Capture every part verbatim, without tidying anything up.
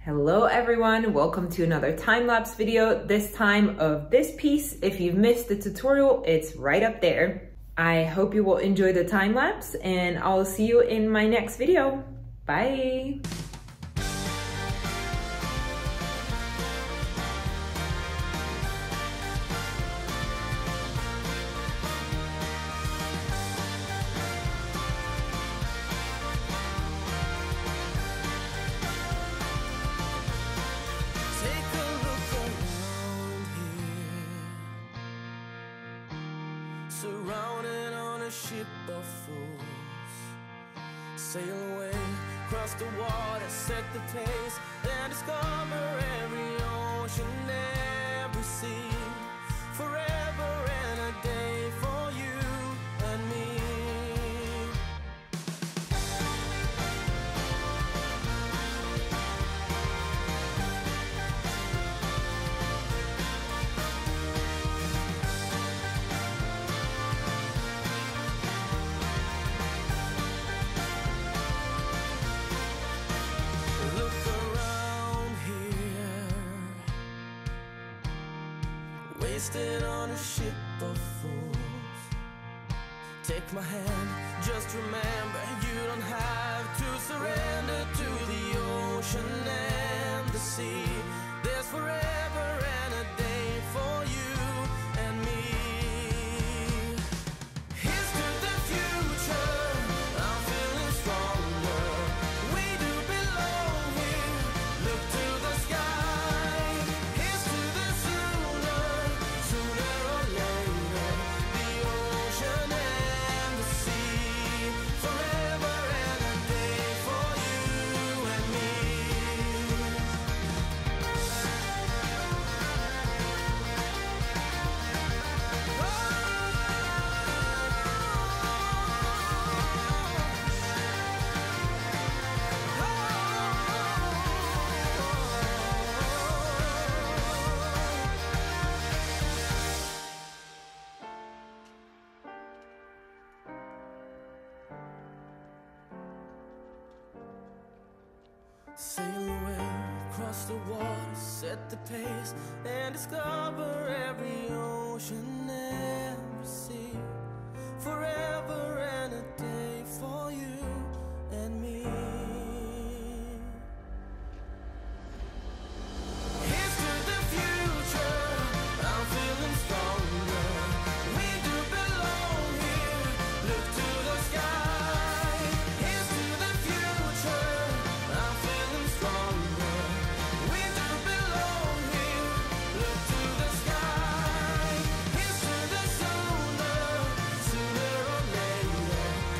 Hello everyone, welcome to another time-lapse video, this time of this piece. If you've missed the tutorial, it's right up there. I hope you will enjoy the time-lapse and I'll see you in my next video. Bye! Surrounded on a ship of fools, sail away across the water, set the pace, and discover every ocean, every sea, forever and a day for you and me. Wasted on a ship of fools. Take my hand, just remember you don't have to surrender to the ocean and the sea. There's forever and a day for you and me. Here's to the future, I'm feeling stronger. We do belong here, look to the sky. Here's to the sooner, sooner or later, the ocean and the sea, forever and a day for you and me. Sail away across the water, set the pace, and discover every ocean, every sea, forever and a day for you and me. Here's to the future, I'm feeling stronger. We do belong here, look to the sky. Here's to the future, I'm feeling stronger. We do belong here, look to the sky. Here's to the sooner, sooner or later,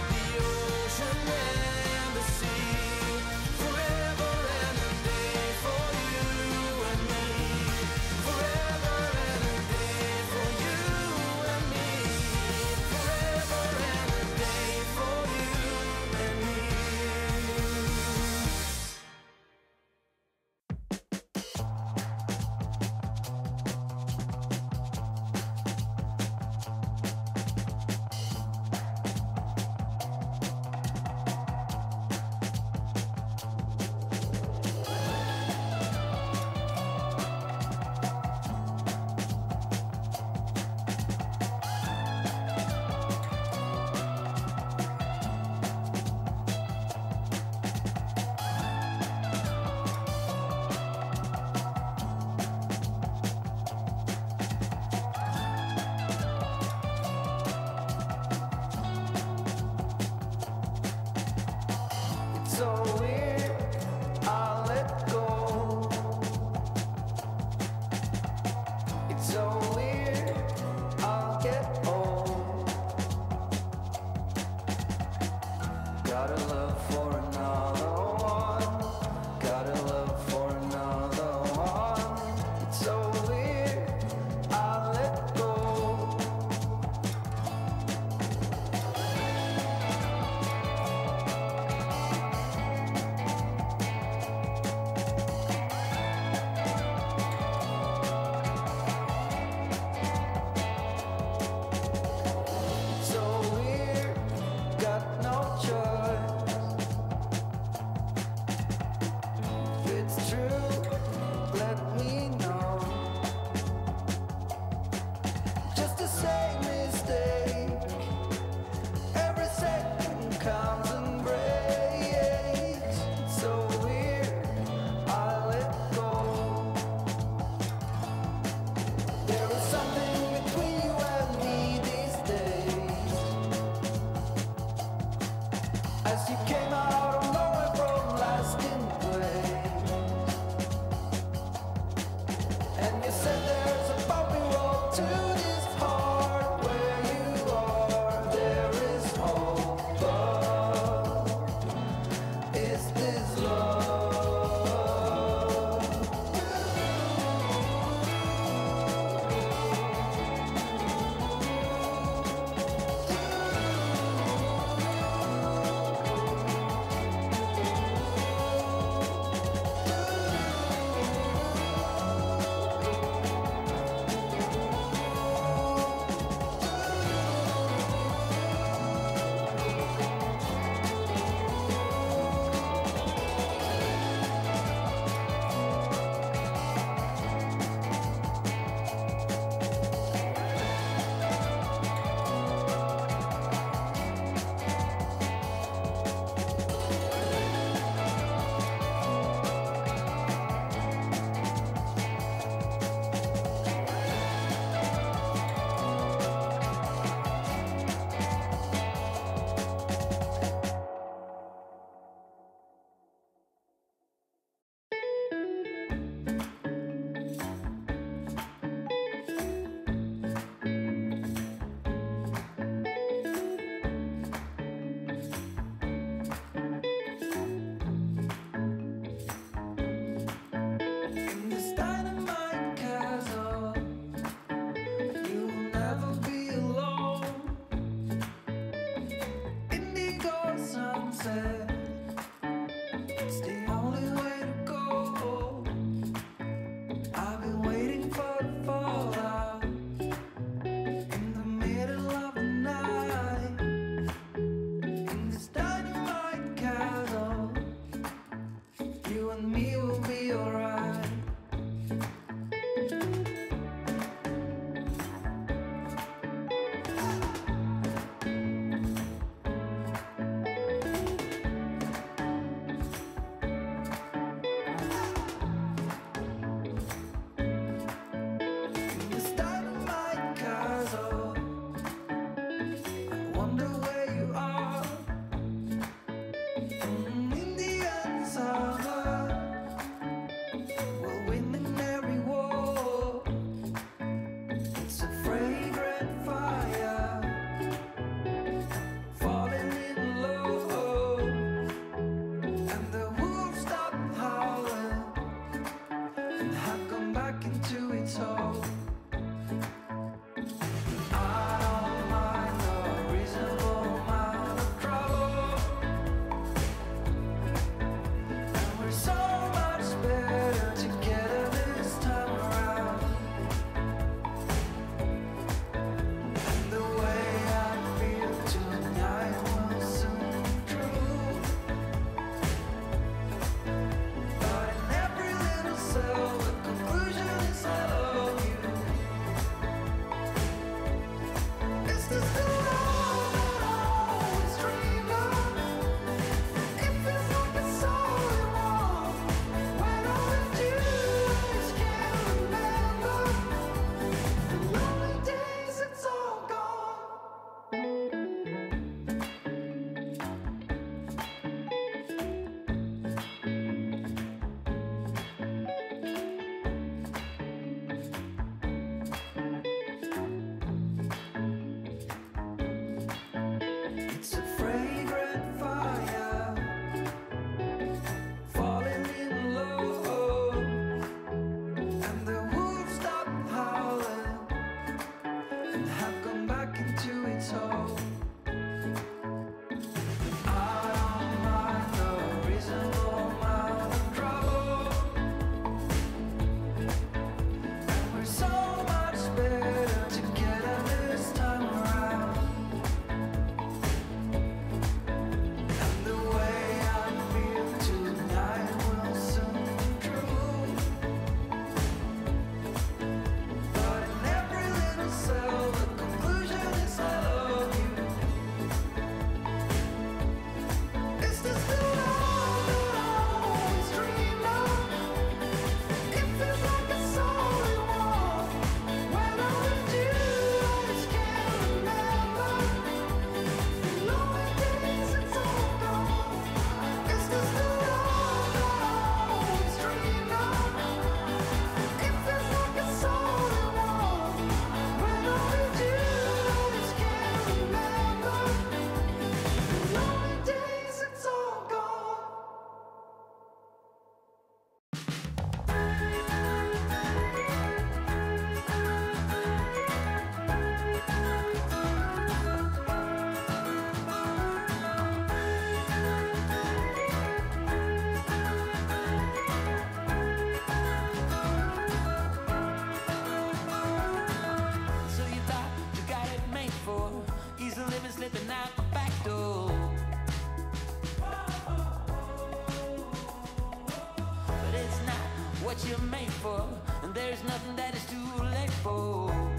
what you're made for, and there's nothing that is too late for.